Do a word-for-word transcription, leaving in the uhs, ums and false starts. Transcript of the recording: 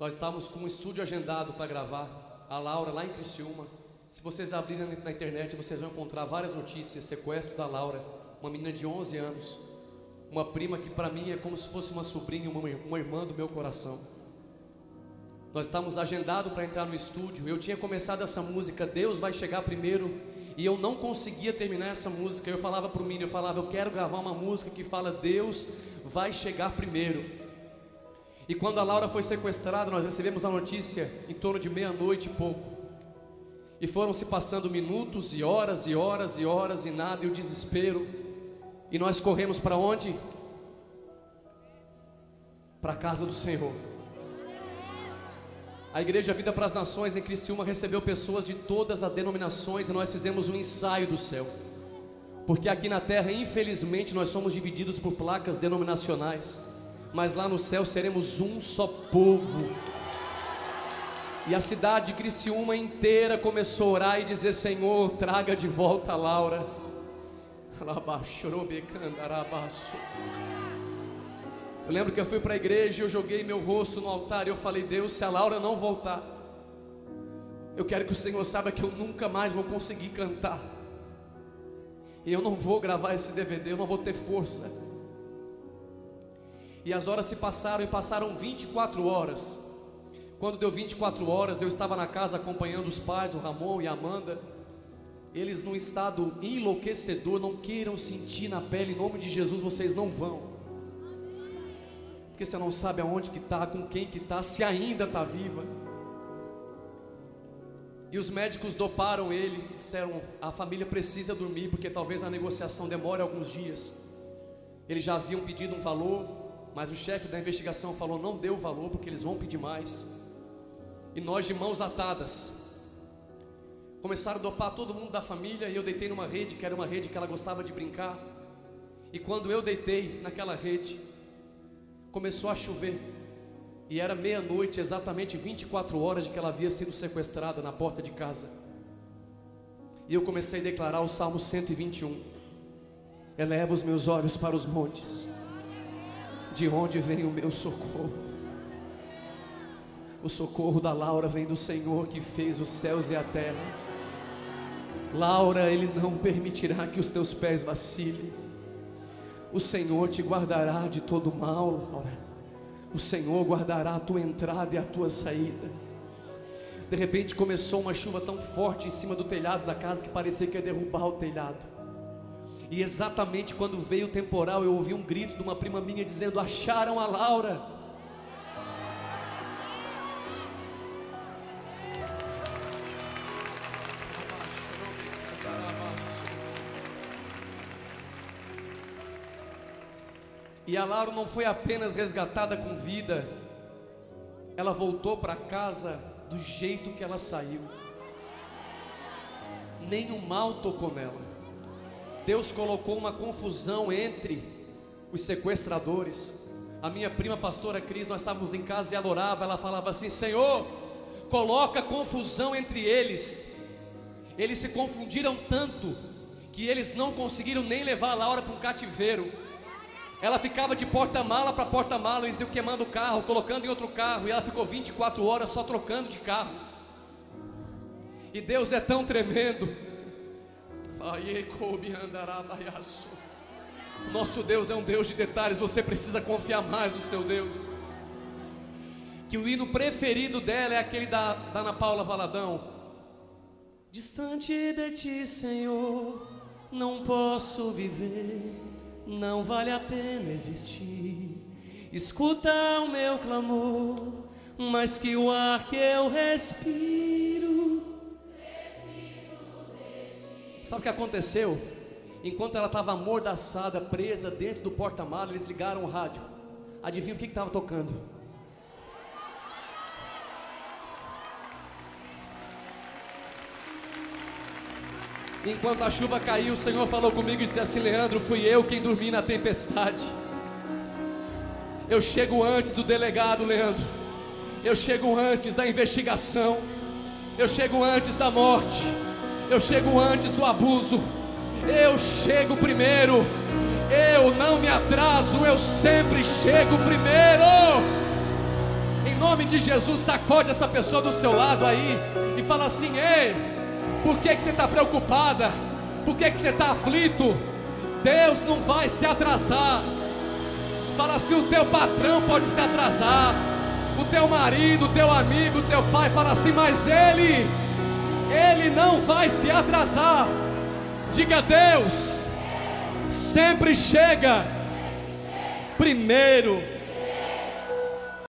Nós estávamos com um estúdio agendado para gravar, a Laura lá em Criciúma. Se vocês abrirem na internet, vocês vão encontrar várias notícias. Sequestro da Laura, uma menina de onze anos, uma prima que para mim é como se fosse uma sobrinha, uma, uma irmã do meu coração. Nós estávamos agendados para entrar no estúdio. Eu tinha começado essa música, Deus vai chegar primeiro, e eu não conseguia terminar essa música. Eu falava para o Mini, eu falava, eu quero gravar uma música que fala Deus vai chegar primeiro. E quando a Laura foi sequestrada, nós recebemos a notícia em torno de meia-noite e pouco. E foram se passando minutos e horas e horas e horas e nada, e o desespero. E nós corremos para onde? Para a casa do Senhor. A Igreja Vida para as Nações em Criciúma recebeu pessoas de todas as denominações, e nós fizemos um ensaio do céu. Porque aqui na terra, infelizmente, nós somos divididos por placas denominacionais, mas lá no céu seremos um só povo. E a cidade de Criciúma inteira começou a orar e dizer, Senhor, traga de volta a Laura. Eu lembro que eu fui para a igreja e eu joguei meu rosto no altar e eu falei, Deus, se a Laura não voltar, eu quero que o Senhor saiba que eu nunca mais vou conseguir cantar. E eu não vou gravar esse D V D, eu não vou ter força. E as horas se passaram e passaram vinte e quatro horas. Quando deu vinte e quatro horas, eu estava na casa acompanhando os pais, o Ramon e a Amanda. Eles num estado enlouquecedor, não queiram sentir na pele, em nome de Jesus, vocês não vão. Porque você não sabe aonde que está, com quem que está, se ainda está viva. E os médicos doparam ele, disseram, a família precisa dormir, porque talvez a negociação demore alguns dias. Eles já haviam pedido um valor, mas o chefe da investigação falou, não dê o valor, porque eles vão pedir mais. E nós de mãos atadas começaram a dopar todo mundo da família. E eu deitei numa rede, que era uma rede que ela gostava de brincar. E quando eu deitei naquela rede, começou a chover. E era meia-noite, exatamente vinte e quatro horas de que ela havia sido sequestrada na porta de casa. E eu comecei a declarar o Salmo cento e vinte e um. Eleva os meus olhos para os montes, de onde vem o meu socorro? O socorro da Laura vem do Senhor que fez os céus e a terra. Laura, Ele não permitirá que os teus pés vacilem. O Senhor te guardará de todo mal, Laura. O Senhor guardará a tua entrada e a tua saída. De repente começou uma chuva tão forte em cima do telhado da casa que parecia que ia derrubar o telhado. E exatamente quando veio o temporal, eu ouvi um grito de uma prima minha dizendo, acharam a Laura. E a Laura não foi apenas resgatada com vida, ela voltou para casa do jeito que ela saiu. Nenhum mal tocou nela. Deus colocou uma confusão entre os sequestradores. A minha prima pastora Cris, nós estávamos em casa e ela orava, ela falava assim, Senhor, coloca confusão entre eles. Eles se confundiram tanto que eles não conseguiram nem levar a Laura para um cativeiro. Ela ficava de porta-mala para porta-mala, eles iam queimando o carro, colocando em outro carro, e ela ficou vinte e quatro horas só trocando de carro. E Deus é tão tremendo. Nosso Deus é um Deus de detalhes. Você precisa confiar mais no seu Deus. Que o hino preferido dela é aquele da, da Ana Paula Valadão. Distante de ti, Senhor, não posso viver, não vale a pena existir. Escuta o meu clamor, mais que o ar que eu respiro. Sabe o que aconteceu? Enquanto ela estava amordaçada, presa dentro do porta-malas, eles ligaram o rádio. Adivinha o que estava tocando? Enquanto a chuva caiu, o Senhor falou comigo e disse assim, Leandro, fui eu quem dormi na tempestade. Eu chego antes do delegado, Leandro. Eu chego antes da investigação. Eu chego antes da morte. Eu chego antes do abuso. Eu chego primeiro. Eu não me atraso, eu sempre chego primeiro. Em nome de Jesus, sacode essa pessoa do seu lado aí e fala assim: ei, por que, que você está preocupada? Por que, que você está aflito? Deus não vai se atrasar. Fala assim: o teu patrão pode se atrasar, o teu marido, o teu amigo, o teu pai. Fala assim: mas Ele, Ele não vai se atrasar. Diga: Deus sempre chega primeiro.